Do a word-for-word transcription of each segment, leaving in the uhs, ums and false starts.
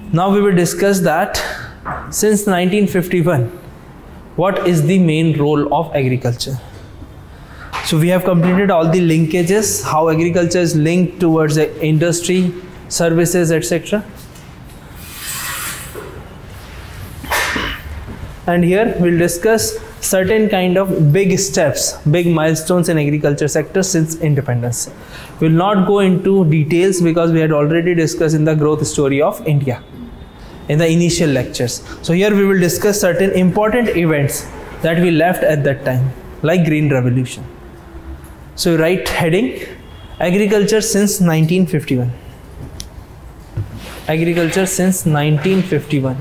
Now we will discuss that since nineteen fifty-one, what is the main role of agriculture. So we have completed all the linkages, how agriculture is linked towards the industry, services, et cetera. And here we'll discuss certain kind of big steps, big milestones in agriculture sector since independence. We'll not go into details because we had already discussed in the growth story of India in the initial lectures. So here we will discuss certain important events that we left at that time, like Green Revolution. So write heading, agriculture since nineteen fifty-one. Agriculture since nineteen fifty-one.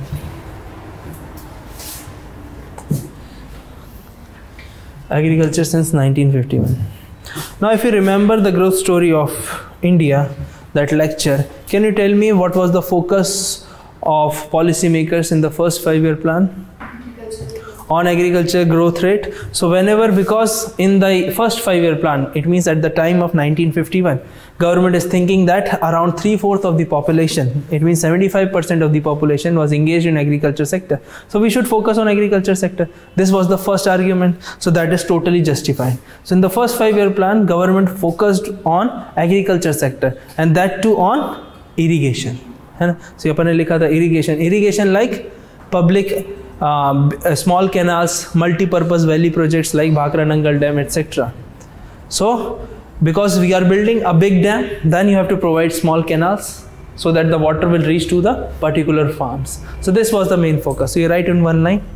Agriculture since nineteen fifty-one. Now if you remember the growth story of India, that lecture, can you tell me what was the focus of policymakers in the first five-year plan? On agriculture growth rate. So whenever, because in the first five-year plan, it means at the time of nineteen fifty-one, government is thinking that around three-fourths of the population, it means seventy-five percent of the population was engaged in agriculture sector. So we should focus on agriculture sector. This was the first argument. So that is totally justified. So in the first five-year plan, government focused on agriculture sector, and that too on irrigation. So अपन ने लिखा था irrigation, irrigation like public uh, small canals, multi-purpose valley projects like Bhakra Nangal Dam, et cetera. So because we are building a big dam, then you have to provide small canals so that the water will reach to the particular farms. So this was the main focus. So you write in one line.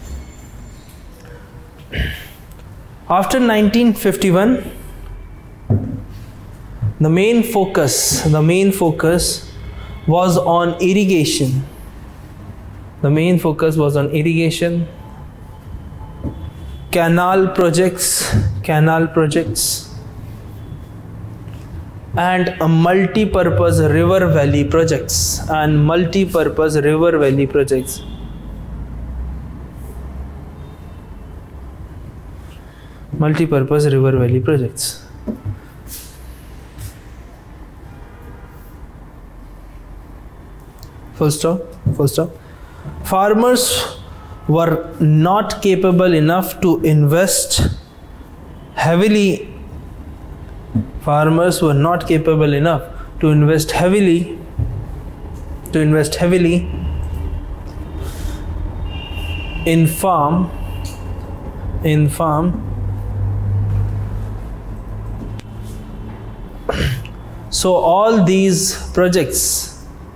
After nineteen fifty-one, the main focus, the main focus was on irrigation. The main focus was on irrigation, canal projects, canal projects, and a multi-purpose river valley projects, and multi-purpose river valley projects. Multi-purpose river valley projects. Full stop, full stop. Farmers were not capable enough to invest heavily. Farmers were not capable enough to invest heavily, to invest heavily in farm, in farm. So all these projects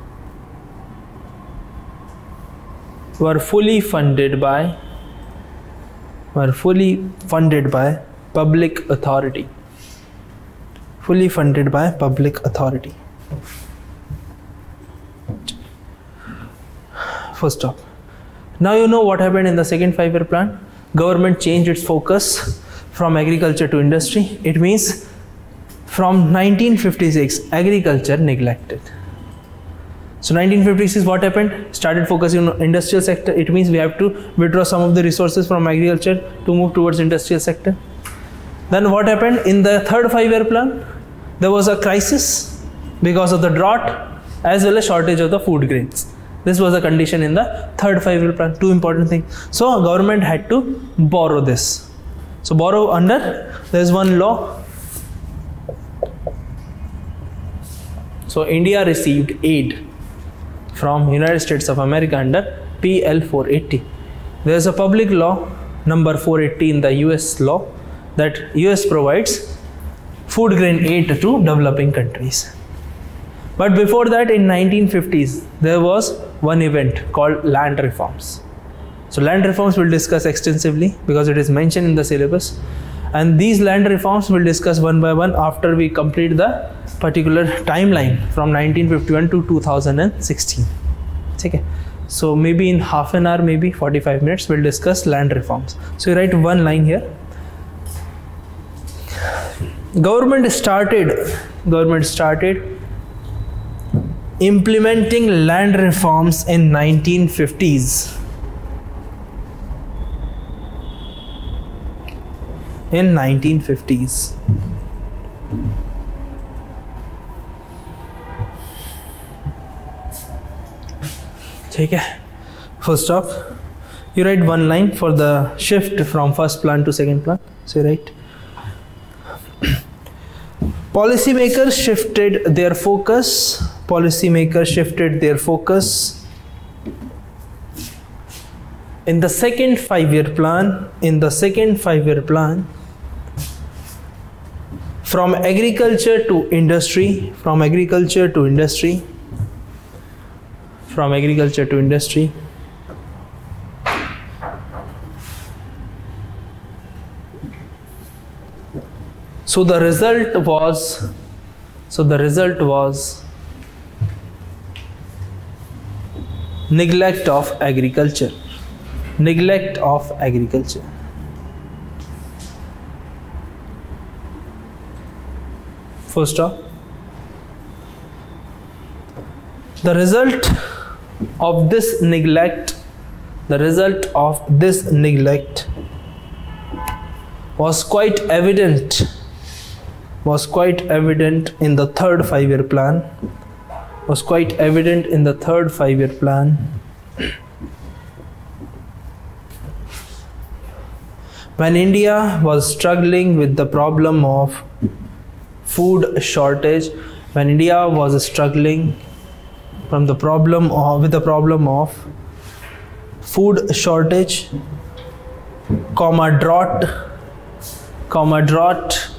were fully funded by were fully funded by public authority. Fully funded by public authority. First stop. Now you know what happened in the second five-year plan. Government changed its focus from agriculture to industry. It means from nineteen fifty-six, agriculture neglected. So nineteen fifty-six, what happened? Started focusing on industrial sector. It means we have to withdraw some of the resources from agriculture to move towards industrial sector. Then what happened in the third five-year plan? There was a crisis because of the drought as well as shortage of the food grains. This was a condition in the third five-year plan. Two important things. So government had to borrow this. So borrow under, there is one law. So India received aid from United States of America under P L four eighty. There is a public law number four eighty in the U S law that U S provides food grain aid to developing countries. But before that, in nineteen fifties, there was one event called land reforms. So land reforms we'll discuss extensively because it is mentioned in the syllabus. And these land reforms we'll discuss one by one after we complete the particular timeline from nineteen fifty-one to two thousand sixteen. Okay. So maybe in half an hour, maybe forty-five minutes, we'll discuss land reforms. So you write one line here. Government started, government started implementing land reforms in nineteen fifties. In nineteen fifties. ठीक है, full stop. You write one line for the shift from first plan to second plan. So you write, policymakers shifted their focus. Policymakers shifted their focus in the second five-year plan. In the second five-year plan, from agriculture to industry. From agriculture to industry. From agriculture to industry. So the result was, so the result was neglect of agriculture. Neglect of agriculture. Full stop. The result of this neglect, the result of this neglect was quite evident, was quite evident in the third five-year plan, was quite evident in the third five-year plan. When India was struggling with the problem of food shortage, when India was struggling from the problem of, with the problem of food shortage, comma drought, comma drought,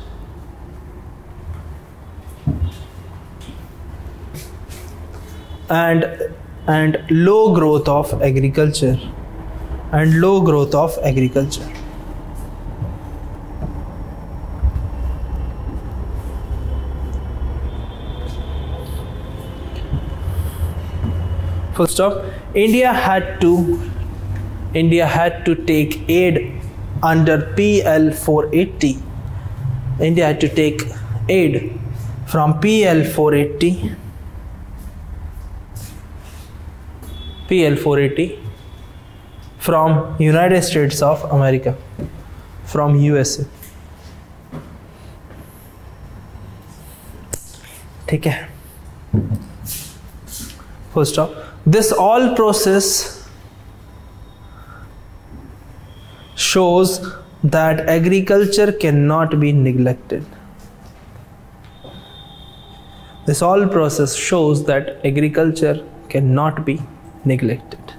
and and low growth of agriculture, and low growth of agriculture. Full stop. India had to India had to take aid under P L four eighty. India had to take aid from P L four eighty. P L four eighty from United States of America, from U S A. ठीक है. Full stop. This all process shows that agriculture cannot be neglected. This all process shows that agriculture cannot be neglected.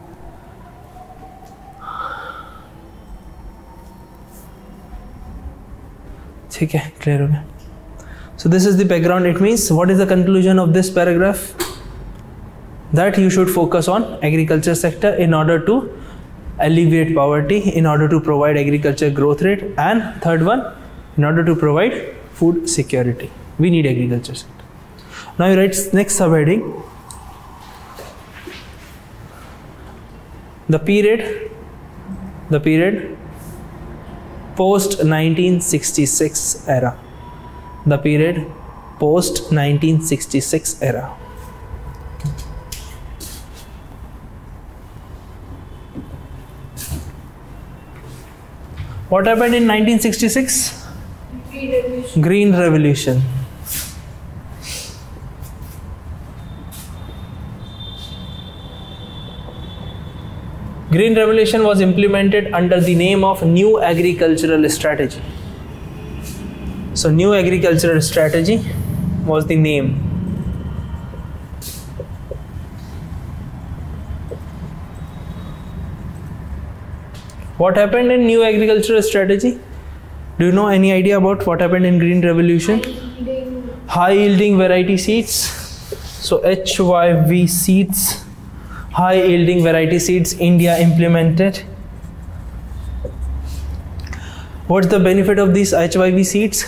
ठीक है, clear हो गया. So this is the background. It means, what is the conclusion of this paragraph? That you should focus on agriculture sector in order to alleviate poverty, in order to provide agriculture growth rate, and third one, in order to provide food security. We need agriculture sector. Now you write next subheading, the period, the period post nineteen sixty-six era, the period post nineteen sixty-six era. What happened in nineteen sixty-six? Green Revolution. Green Revolution. Green Revolution was implemented under the name of New Agricultural Strategy. So New Agricultural Strategy was the name. What happened in New Agricultural Strategy? Do you know any idea about what happened in Green Revolution? High yielding variety seeds. So H Y V seeds, high yielding variety seeds, India implemented. What's the benefit of these H Y V seeds?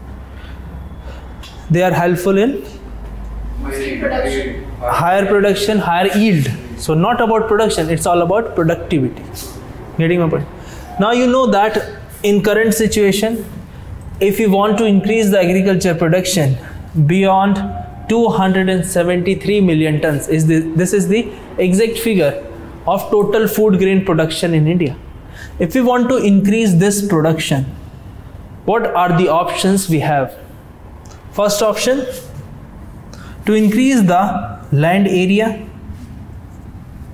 They are helpful in production. higher production, higher yield. So not about production, it's all about productivity. Getting my point? Now you know that in current situation, if you want to increase the agriculture production beyond two hundred seventy-three million tons, is this, this is the exact figure of total food grain production in India. If we want to increase this production, what are the options we have? First option, to increase the land area,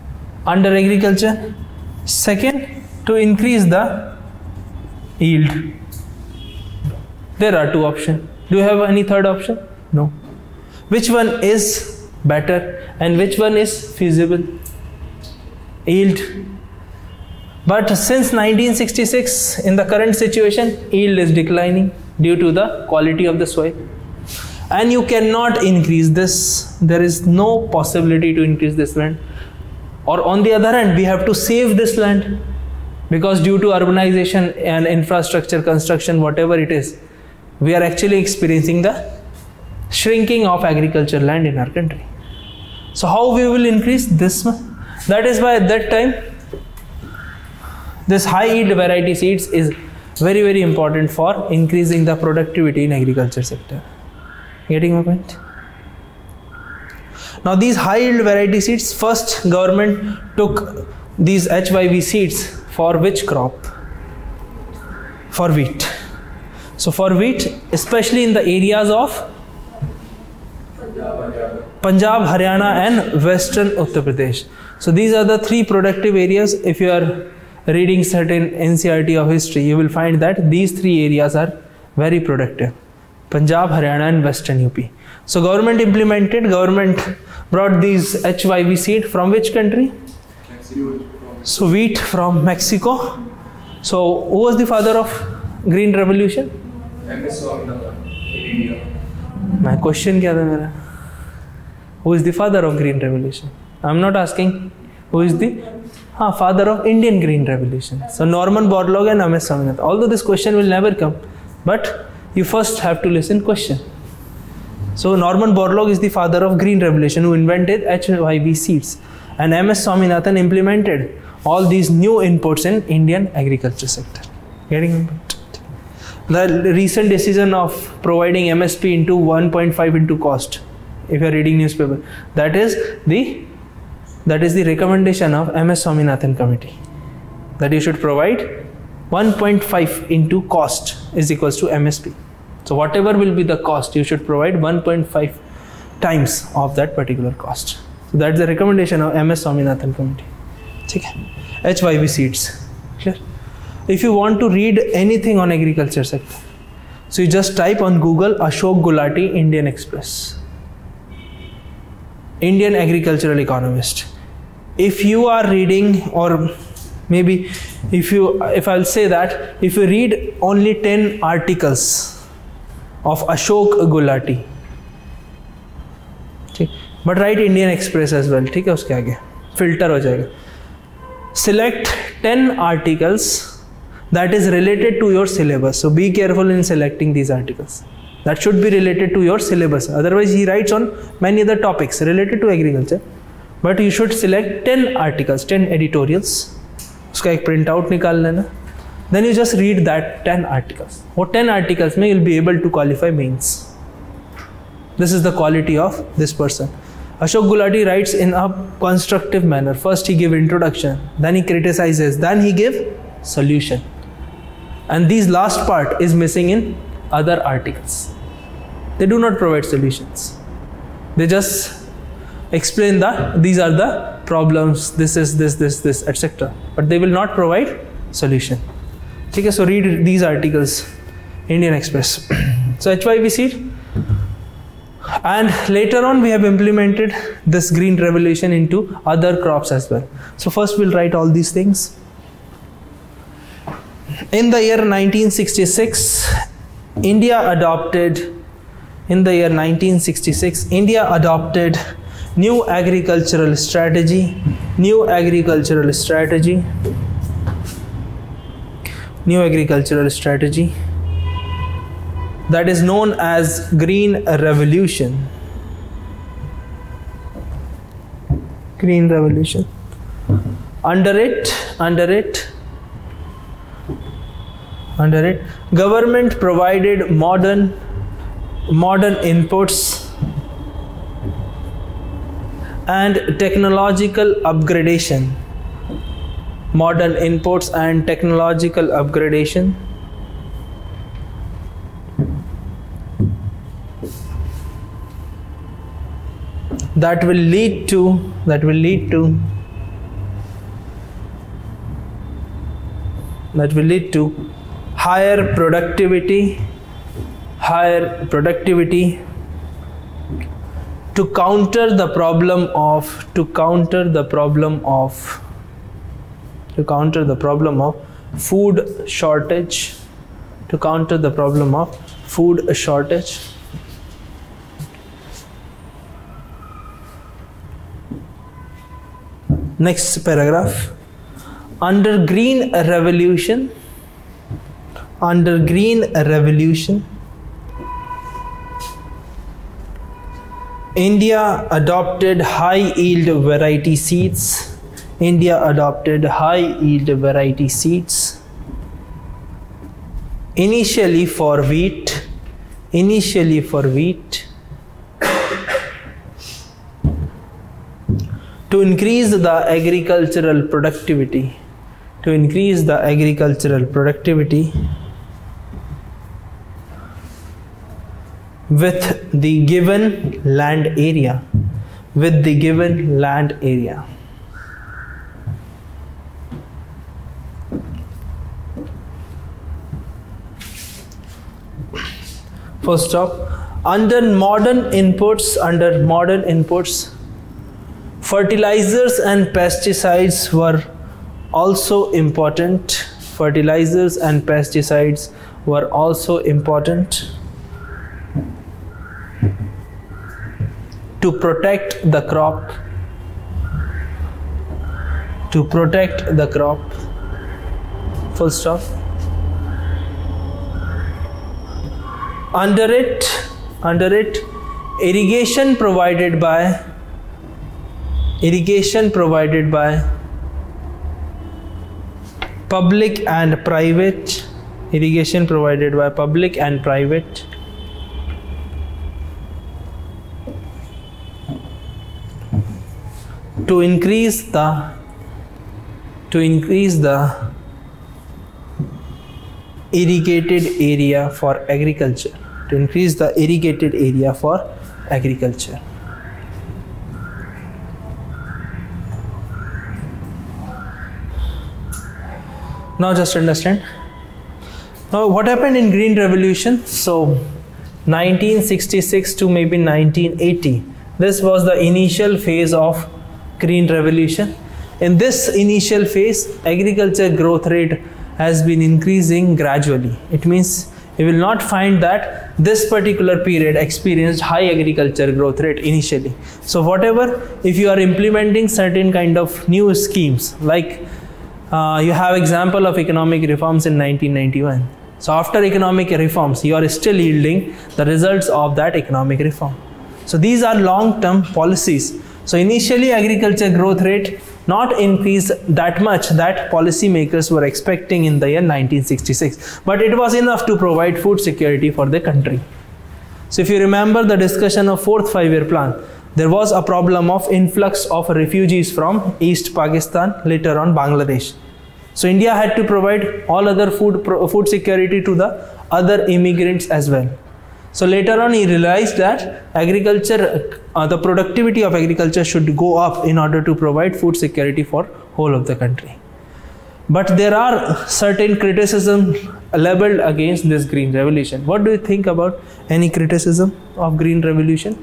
under agriculture. Second, to increase the yield. There are two options. Do you have any third option? No. Which one is better and which one is feasible? Yield. But since nineteen sixty-six, in the current situation, yield is declining due to the quality of the soil. And you cannot increase this. There is no possibility to increase this land. Or on the other hand, we have to save this land, because due to urbanization and infrastructure construction, whatever it is, we are actually experiencing the shrinking of agriculture land in our country. So how we will increase this? That is why at that time, this high yield variety seeds is very very important for increasing the productivity in agriculture sector. Getting my point? Now these high yield variety seeds, first government took these H Y V seeds for which crop? For wheat. So for wheat, especially in the areas of Punjab, Haryana and Western Uttar Pradesh. So these are the three productive areas. If you are reading certain N C E R T of history, you will find that these three areas are very productive. Punjab, Haryana and Western U P. So government implemented, government brought these H Y V seed from which country? Mexico. So wheat from Mexico. So who was the father of Green Revolution? M S Swaminathan in India. My question kya tha mera? Who is the father of Green Revolution? I am not asking who is the ah, father of Indian Green Revolution. So Norman Borlaug and M S Swaminathan. Although this question will never come, but you first have to listen question. So Norman Borlaug is the father of Green Revolution, who invented H Y V seeds, and M S Swaminathan implemented all these new inputs in Indian agriculture sector. Getting the recent decision of providing M S P into one point five into cost, if you are reading newspaper, that is the that is the recommendation of M S Swaminathan committee, that you should provide one point five into cost is equals to M S P. So whatever will be the cost, you should provide one point five times of that particular cost. So that's the recommendation of M S Swaminathan committee. Okay. H Y V seeds. Clear? If you want to read anything on agriculture sector, so you just type on Google Ashok Gulati Indian Express, Indian agricultural economist. If you are reading, or maybe if you if I'll say that if you read only ten articles of Ashok Gulati, ठीक, but write Indian Express as well, ठीक है, उसके आगे filter हो जाएगा. Select ten articles that is related to your syllabus. So be careful in selecting these articles. That should be related to your syllabus. Otherwise, he writes on many other topics related to agriculture. But you should select ten articles, ten editorials. उसका एक print out निकाल लेना. Then you just read that ten articles. What ten articles may you'll be able to qualify mains. This is the quality of this person. Ashok Gulati writes in a constructive manner. First he give introduction, then he criticizes, then he give solution. And this last part is missing in other articles. They do not provide solutions. They just explain that these are the problems, this is this, this, this, et cetera. But they will not provide solution. Okay, so read these articles, Indian Express. So H Y V seed. And later on we have implemented this Green Revolution into other crops as well. So first we'll write all these things. In the year nineteen sixty-six, India adopted, in the year nineteen sixty-six, India adopted new agricultural strategy, new agricultural strategy, new agricultural strategy that is known as Green Revolution. Green Revolution. Under it, under it, under it, government provided modern, modern inputs and technological upgradation. Modern inputs and technological upgradation. That will lead to, that will lead to that will lead to higher productivity, higher productivity to counter the problem of, to counter the problem of, to counter the problem of food shortage, to counter the problem of food shortage. Next paragraph. Under Green Revolution, under Green Revolution, India adopted high yield variety seeds. India adopted high yield variety seeds. Initially for wheat, initially for wheat, to increase the agricultural productivity, to increase the agricultural productivity with the given land area, with the given land area. First off, under modern inputs, under modern inputs, fertilizers and pesticides were also important. Fertilizers and pesticides were also important to protect the crop, to protect the crop. Full stop. Under it, under it, irrigation provided by, irrigation provided by public and private, irrigation provided by public and private, to increase the, to increase the irrigated area for agriculture, to increase the irrigated area for agriculture. Now just understand. Now what happened in Green Revolution? So nineteen sixty-six to maybe nineteen eighty. This was the initial phase of Green Revolution. In this initial phase, agriculture growth rate has been increasing gradually. It means you will not find that this particular period experienced high agriculture growth rate initially. So whatever, if you are implementing certain kind of new schemes, like uh, you have example of economic reforms in nineteen ninety-one. So after economic reforms, you are still yielding the results of that economic reform. So these are long-term policies. So initially agriculture growth rate not increased that much that policymakers were expecting in the year nineteen sixty-six, but it was enough to provide food security for the country. So if you remember the discussion of fourth five-year plan, there was a problem of influx of refugees from East Pakistan, later on Bangladesh. So India had to provide all other food food security to the other immigrants as well. So later on he realized that agriculture, uh, the productivity of agriculture should go up in order to provide food security for whole of the country. But there are certain criticism leveled against this Green Revolution. What do you think about any criticism of Green Revolution?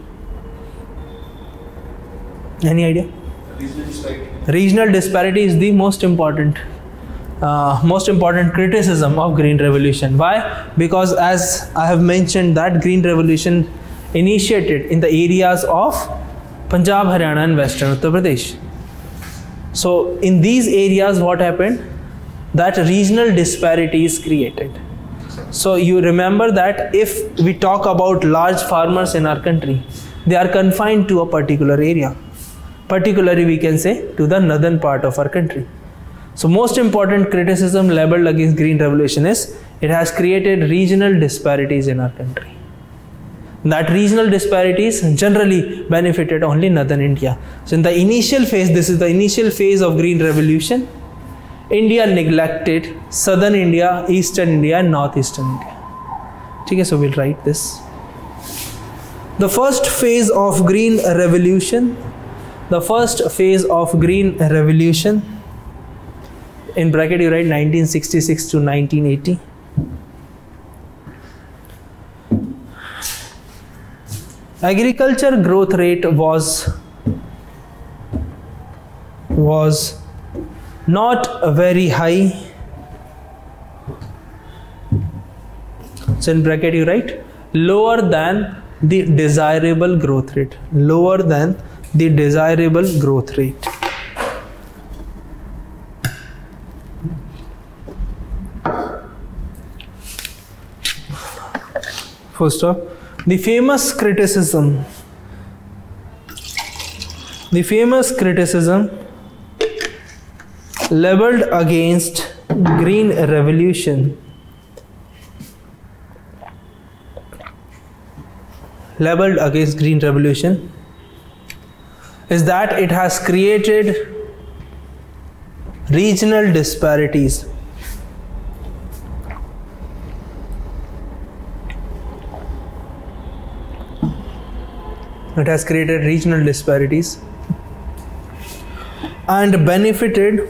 Any idea? Regional disparity. Regional disparity is the most important Uh, most important criticism of Green Revolution. Why? Because as I have mentioned that Green Revolution initiated in the areas of Punjab, Haryana and Western Uttar Pradesh. So in these areas what happened? That regional disparity is created. So you remember that if we talk about large farmers in our country, they are confined to a particular area. Particularly we can say to the northern part of our country. So most important criticism leveled against Green Revolution is it has created regional disparities in our country. That regional disparities generally benefited only northern India. So in the initial phase, this is the initial phase of Green Revolution, India neglected southern India, eastern India and northeastern India. Okay, so we'll write this. The first phase of Green Revolution, the first phase of Green Revolution In bracket you write nineteen sixty-six to nineteen eighty. Agriculture growth rate was was not very high. So in bracket you write lower than the desirable growth rate. Lower than the desirable growth rate. First off, the famous criticism, the famous criticism leveled against Green Revolution, leveled against Green Revolution is that it has created regional disparities. It has created regional disparities and benefited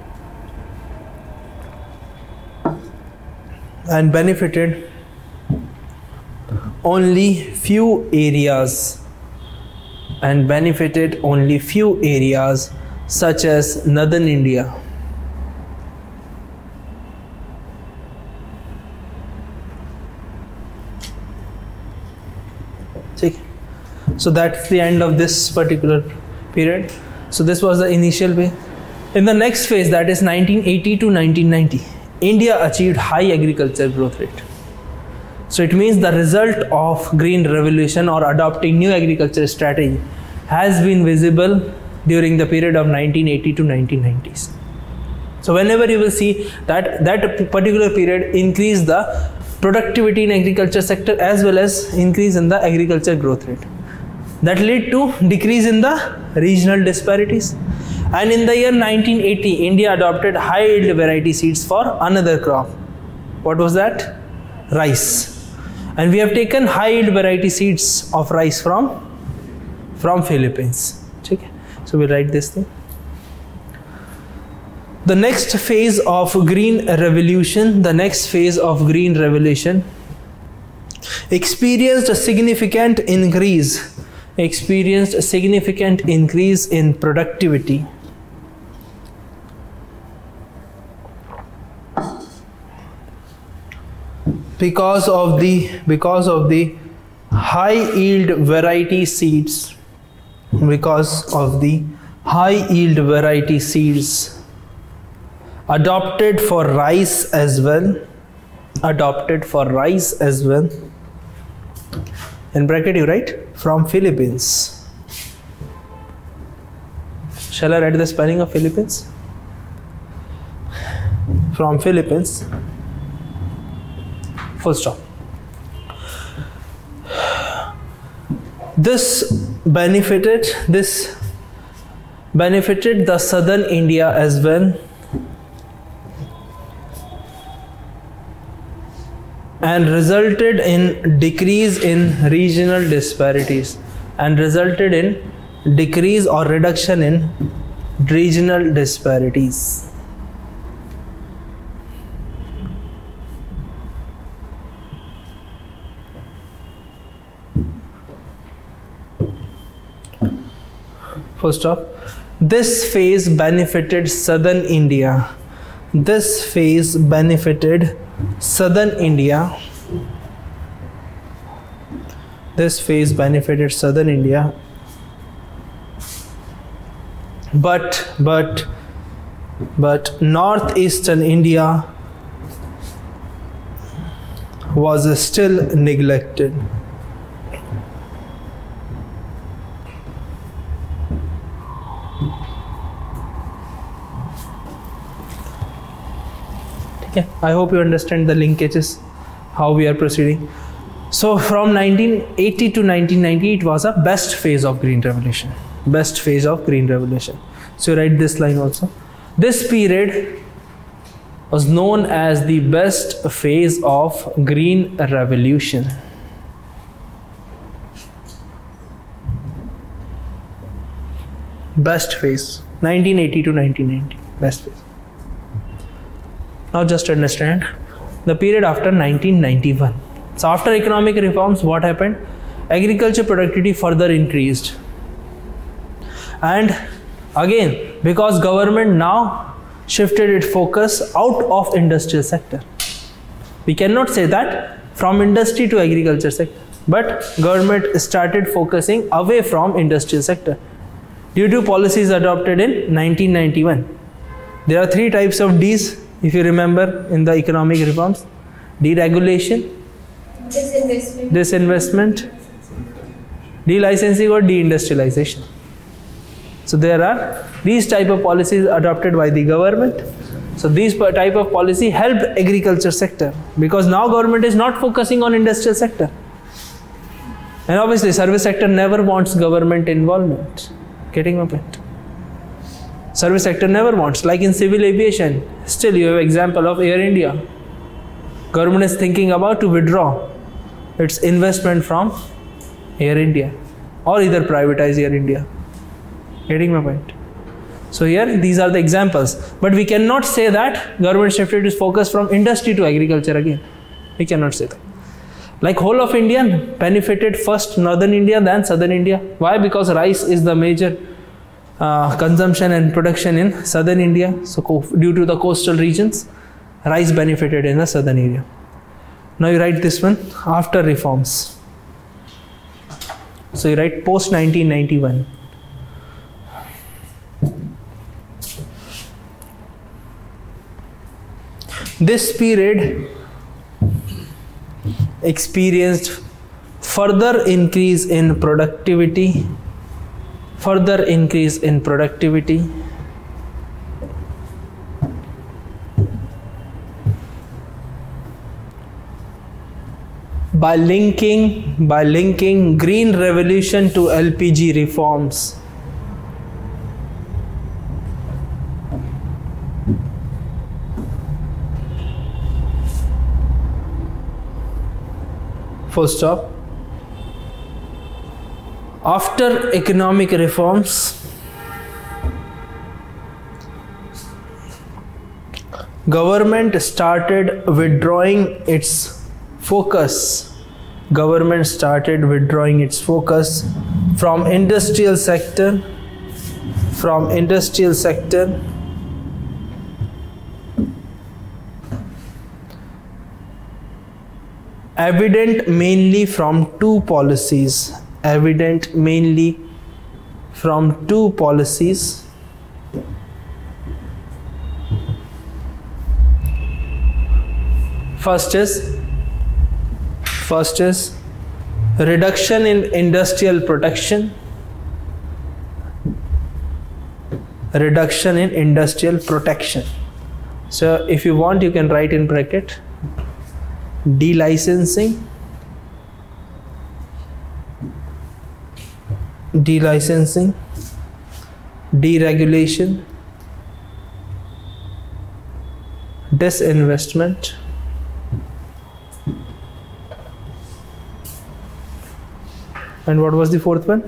and benefited only few areas and benefited only few areas such as northern India. See? So that's the end of this particular period. So this was the initial way. In the next phase, that is nineteen eighty to nineteen ninety, India achieved high agriculture growth rate. So it means the result of Green Revolution or adopting new agriculture strategy has been visible during the period of nineteen eighty to nineteen nineties. So whenever you will see that that particular period increase the productivity in agriculture sector as well as increase in the agriculture growth rate. That led to decrease in the regional disparities. And in the year nineteen eighty, India adopted high yield variety seeds for another crop. What was that? Rice. And we have taken high yield variety seeds of rice from from Philippines. Okay. So we'll write this thing. The next phase of Green Revolution, the next phase of Green Revolution experienced a significant increase experienced a significant increase in productivity. Because of the because of the high yield variety seeds, because of the high yield variety seeds adopted for rice as well, adopted for rice as well. In bracket you write from Philippines. Shall I write the spelling of Philippines? From Philippines. Full stop. This benefited this benefited the southern India as well, and resulted in decrease in regional disparities and resulted in decrease or reduction in regional disparities. First off, this phase benefited southern India. This phase benefited southern India. This phase benefited southern India. But, but, but northeastern India was still neglected. Yeah, I hope you understand the linkages, how we are proceeding. So from nineteen eighty to nineteen ninety, it was a best phase of Green Revolution. Best phase of Green Revolution. So write this line also. This period was known as the best phase of Green Revolution. Best phase, nineteen eighty to nineteen ninety, best phase. Now just understand the period after nineteen ninety-one. So after economic reforms, what happened? Agriculture productivity further increased. And again, because government now shifted its focus out of industrial sector. We cannot say that from industry to agriculture sector, but government started focusing away from industrial sector due to policies adopted in nineteen ninety-one. There are three types of D's, if you remember, in the economic reforms. Deregulation, Disinvestment. disinvestment, delicensing or deindustrialization. So there are these type of policies adopted by the government. So these type of policy helped agriculture sector, because now government is not focusing on industrial sector. And obviously service sector never wants government involvement. Getting my point? Service sector never wants. Like in civil aviation, still you have example of Air India. Government is thinking about to withdraw its investment from Air India or either privatize Air India. Getting my point? So here these are the examples, but we cannot say that government shifted its focus from industry to agriculture again. We cannot say that. Like whole of India benefited first northern India than southern India. Why? Because rice is the major uh, consumption and production in southern India. So due to the coastal regions, rice benefited in the southern area. Now you write this one after reforms. So you write post nineteen ninety-one. This period experienced further increase in productivity, further increase in productivity, by linking, by linking green revolution to L P G reforms. Full stop. After economic reforms, government started withdrawing its focus. Government started withdrawing its focus from industrial sector, from industrial sector evident mainly from two policies, evident mainly from two policies. First is, first is reduction in industrial production, reduction in industrial protection. So if you want, you can write in bracket delicensing, delicensing, deregulation, disinvestment, and what was the fourth one?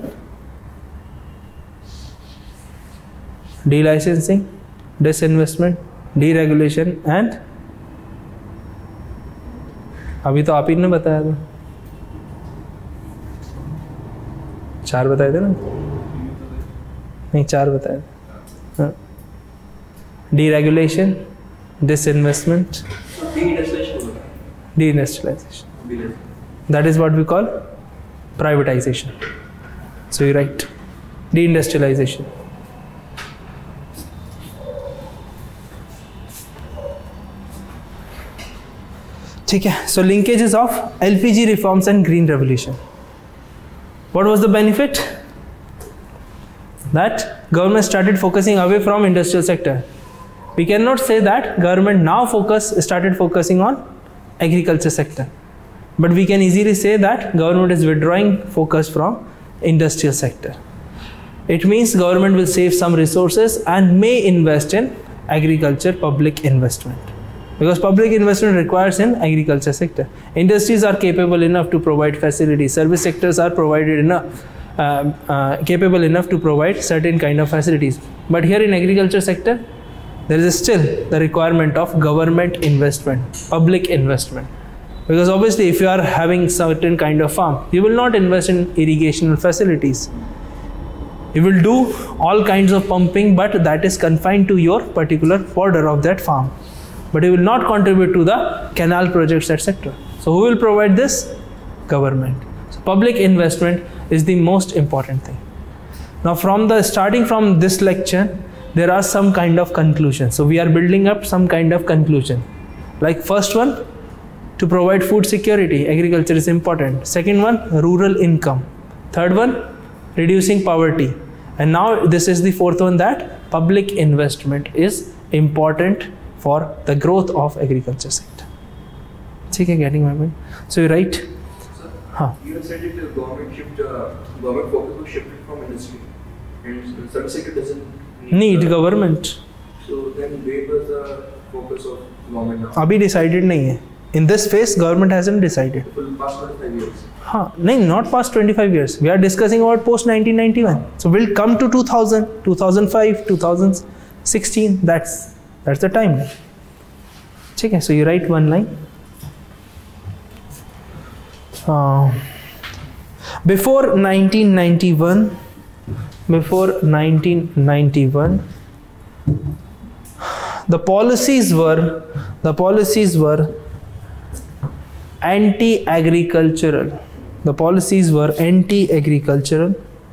Delicensing, disinvestment, deregulation and अभी तो आप ही ने बताया था, चार बताए थे ना? नहीं, चार बताए थे. Deregulation, disinvestment, deindustrialization. That is what we call privatization. So you write deindustrialization. ठीक है. So linkages of L P G reforms and green revolution. What was the benefit? That government started focusing away from industrial sector. We cannot say that government now focus started focusing on agriculture sector, but we can easily say that government is withdrawing focus from industrial sector. It means government will save some resources and may invest in agriculture public investment, because public investment requires in agriculture sector. Industries are capable enough to provide facilities. Service sectors are provided enough, uh, uh, capable enough to provide certain kind of facilities. But here in agriculture sector, there is still the requirement of government investment, public investment. Because obviously if you are having certain kind of farm, you will not invest in irrigation facilities. You will do all kinds of pumping, but that is confined to your particular border of that farm. But you will not contribute to the canal projects, et cetera. So who will provide this? Government. So public investment is the most important thing. Now from the starting from this lecture, there are some kind of conclusions. So we are building up some kind of conclusion. Like first one, to provide food security, agriculture is important. Second one, rural income. Third one, reducing poverty. And now this is the fourth one, that public investment is important for the growth of agriculture sector. Okay, getting my point? So you write. Sir, huh. you have said that the government shift, uh, government focus was shifted from industry, and service sector doesn't need the, government. So then where was the focus of government now? अभी decided नहीं है. In this phase, government hasn't decided. For the past twenty-five years. हाँ, नहीं, not past twenty-five years. We are discussing about post nineteen ninety-one. So we'll come to two thousand, two thousand five, two thousand sixteen. That's that's the time. Okay, so you write one line. Uh, before nineteen ninety-one, before nineteen ninety-one, the policies were the policies were anti-agricultural. The policies were anti-agricultural.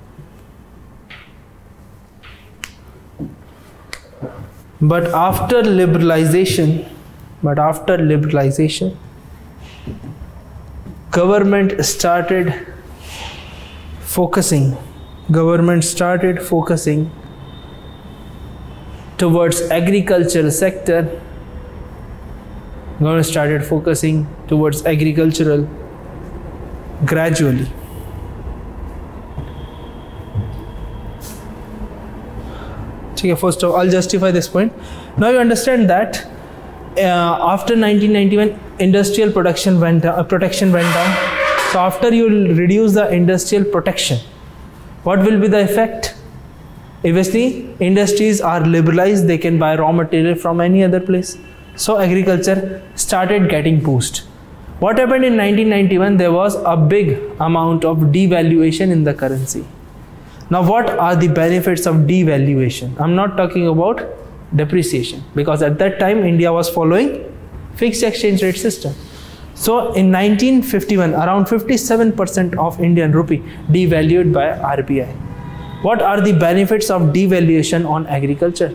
But after liberalization, but after liberalization, government started focusing, government started focusing towards agricultural sector. Government started focusing towards agricultural gradually. Okay, first of all, I'll justify this point. Now you understand that uh, after nineteen ninety-one, industrial production went down, uh, protection went down. So after you reduce the industrial protection, what will be the effect? Obviously, industries are liberalized; they can buy raw material from any other place. So agriculture started getting boost. What happened in nineteen ninety-one? There was a big amount of devaluation in the currency. Now what are the benefits of devaluation? I'm not talking about depreciation, because at that time India was following fixed exchange rate system. So in nineteen fifty-one, around fifty-seven percent of Indian rupee devalued by R B I. What are the benefits of devaluation on agriculture?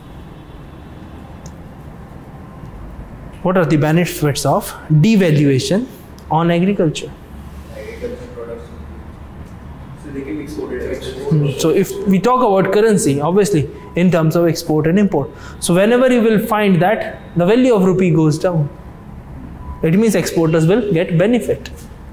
What are the benefits of devaluation on agriculture? Agriculture products, so they can be exported. Hmm. So if we talk about currency, obviously in terms of export and import. So whenever you will find that the value of rupee goes down, it means exporters will get benefit.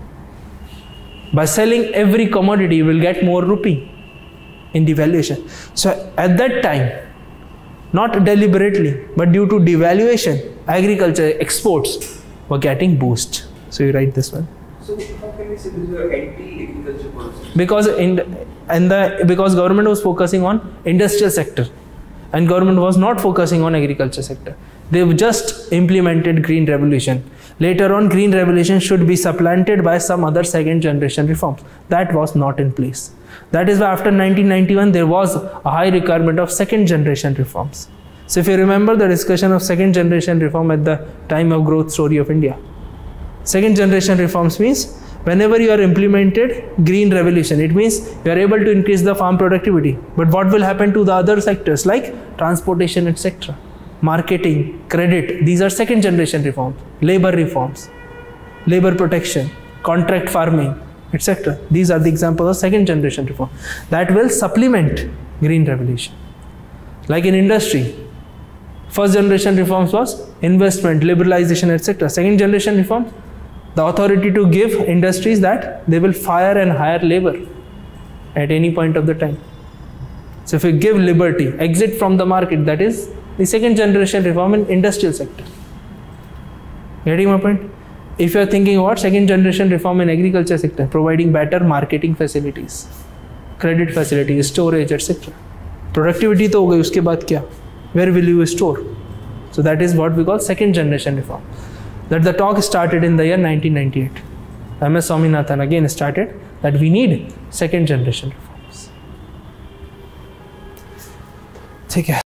By selling every commodity, you will get more rupee in devaluation. So at that time, not deliberately, but due to devaluation, agriculture exports were getting boost. So you write this one. So how can we say this is an anti-agriculture policy? Because in and the because government was focusing on industrial sector, and government was not focusing on agriculture sector. They've just implemented green revolution. Later on, green revolution should be supplanted by some other second generation reforms. That was not in place. That is why after nineteen ninety-one, there was a high requirement of second generation reforms. So if you remember the discussion of second generation reform at the time of growth story of India. Second generation reforms means whenever you are implemented green revolution, it means you are able to increase the farm productivity. But what will happen to the other sectors like transportation, et cetera? Marketing, credit, these are second generation reforms. Labor reforms, labor protection, contract farming, et cetera. These are the examples of second generation reform that will supplement green revolution. Like in industry, first generation reforms was investment, liberalization, et cetera. Second generation reforms, the authority to give industries that they will fire and hire labor at any point of the time. So if you give liberty, exit from the market, that is the second generation reform in industrial sector. Getting my point? If you are thinking about second generation reform in agriculture sector, providing better marketing facilities, credit facilities, storage, et cetera. Productivity तो हो गई, उसके बाद क्या? where will you store? So that is what we call second generation reform. That the talk started in the year nineteen ninety-eight. M S Swaminathan again started that we need second generation reforms. ठीक है.